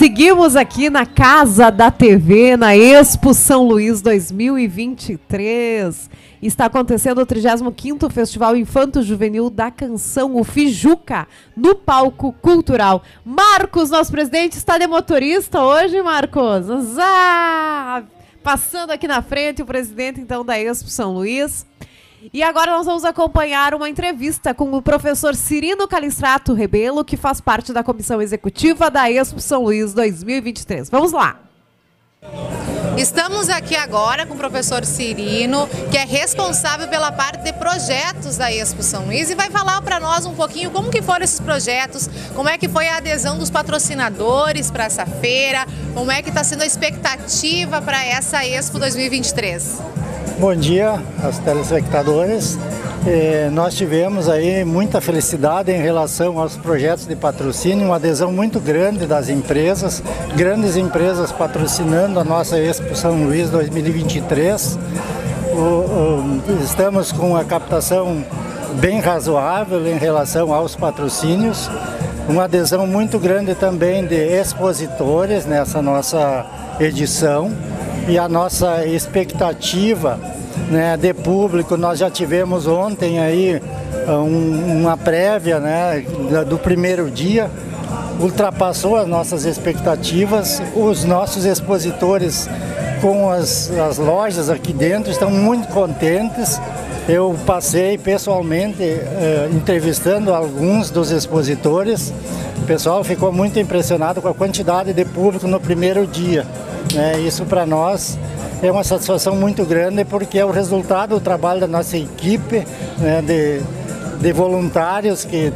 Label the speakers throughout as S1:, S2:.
S1: Seguimos aqui na Casa da TV, na Expo São Luís 2023. Está acontecendo o 35º Festival Infanto-Juvenil da Canção, o Fijuca, no Palco Cultural. Marcos, nosso presidente, está de motorista hoje, Marcos? Passando aqui na frente o presidente, então, da Expo São Luís. E agora nós vamos acompanhar uma entrevista com o professor Cirino Calistrato Rebelo, que faz parte da comissão executiva da Expo São Luís 2023. Vamos lá!
S2: Estamos aqui agora com o professor Cirino, que é responsável pela parte de projetos da Expo São Luís, e vai falar para nós um pouquinho como que foram esses projetos, como é que foi a adesão dos patrocinadores para essa feira, como é que está sendo a expectativa para essa Expo 2023.
S3: Bom dia aos telespectadores. Nós tivemos aí muita felicidade em relação aos projetos de patrocínio, uma adesão muito grande das empresas, grandes empresas patrocinando a nossa Expo São Luís 2023. Estamos com a captação bem razoável em relação aos patrocínios, uma adesão muito grande também de expositores nessa nossa edição. E a nossa expectativa, né, de público, nós já tivemos ontem aí uma prévia, né, do primeiro dia, ultrapassou as nossas expectativas. Os nossos expositores com as lojas aqui dentro estão muito contentes. Eu passei pessoalmente entrevistando alguns dos expositores. O pessoal ficou muito impressionado com a quantidade de público no primeiro dia. Isso para nós é uma satisfação muito grande, porque é o resultado do trabalho da nossa equipe, né, de voluntários, que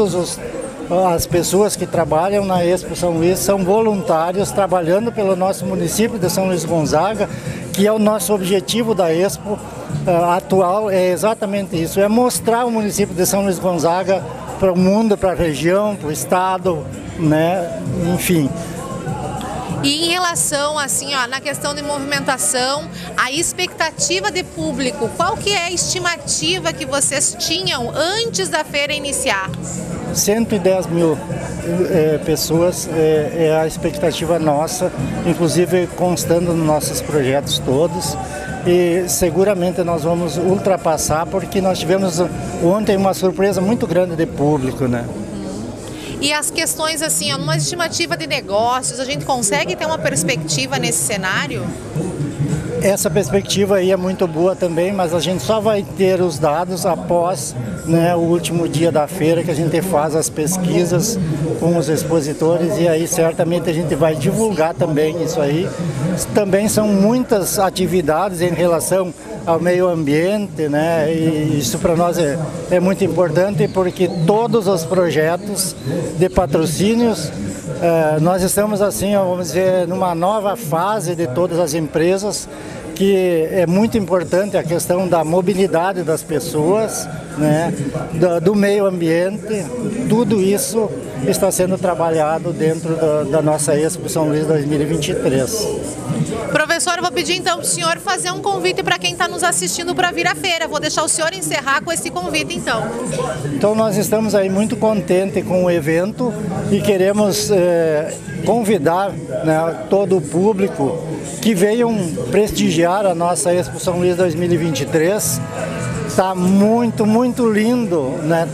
S3: as pessoas que trabalham na Expo São Luís são voluntários trabalhando pelo nosso município de São Luís Gonzaga, que é o nosso objetivo da Expo atual, é exatamente isso, é mostrar o município de São Luís Gonzaga para o mundo, para a região, para o estado, né, enfim.
S2: E em relação, assim, na questão de movimentação, a expectativa de público, qual que é a estimativa que vocês tinham antes da feira iniciar?
S3: 110 mil pessoas é a expectativa nossa, inclusive constando nos nossos projetos todos. E seguramente nós vamos ultrapassar, porque nós tivemos ontem uma surpresa muito grande de público, né?
S2: E as questões, assim, numa estimativa de negócios, a gente consegue ter uma perspectiva nesse cenário?
S3: Essa perspectiva aí é muito boa também, mas a gente só vai ter os dados após, né, o último dia da feira, que a gente faz as pesquisas com os expositores, e aí certamente a gente vai divulgar também isso aí. Também são muitas atividades em relação ao meio ambiente, né? E isso para nós é muito importante, porque todos os projetos de patrocínios, nós estamos assim, vamos dizer, numa nova fase de todas as empresas, que é muito importante a questão da mobilidade das pessoas, né? Do meio ambiente. Tudo isso está sendo trabalhado dentro da nossa Expo São Luís 2023.
S2: Professor, eu vou pedir então para o senhor fazer um convite para quem está nos assistindo para vir à feira. Vou deixar o senhor encerrar com esse convite então.
S3: Então nós estamos aí muito contentes com o evento e queremos convidar, né, todo o público que venham prestigiar a nossa Expo São Luís 2023. Está muito, muito lindo, né?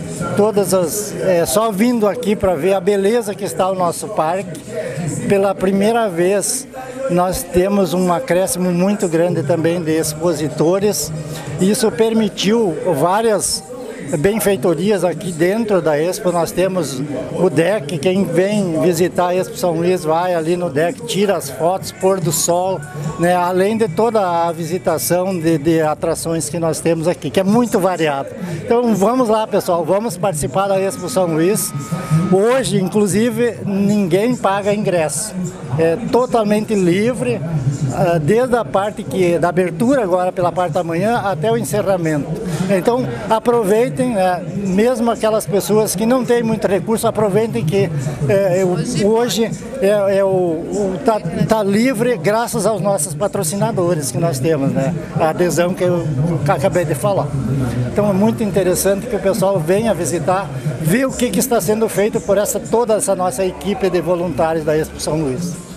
S3: Só vindo aqui para ver a beleza que está o nosso parque. Pela primeira vez nós temos um acréscimo muito grande também de expositores. Isso permitiu várias benfeitorias aqui dentro da Expo. Nós temos o deck, quem vem visitar a Expo São Luís vai ali no deck, tira as fotos, pôr do sol, né? Além de toda a visitação de atrações que nós temos aqui, que é muito variado. Então vamos lá, pessoal, vamos participar da Expo São Luís. Hoje, inclusive, ninguém paga ingresso, é totalmente livre, desde a parte da abertura agora pela parte da manhã até o encerramento. Então aproveite aproveitem, né? Mesmo aquelas pessoas que não têm muito recurso, aproveitem que hoje tá livre graças aos nossos patrocinadores que nós temos, né? A adesão que eu acabei de falar. Então é muito interessante que o pessoal venha visitar, ver o que está sendo feito por toda essa nossa equipe de voluntários da Expo São Luís.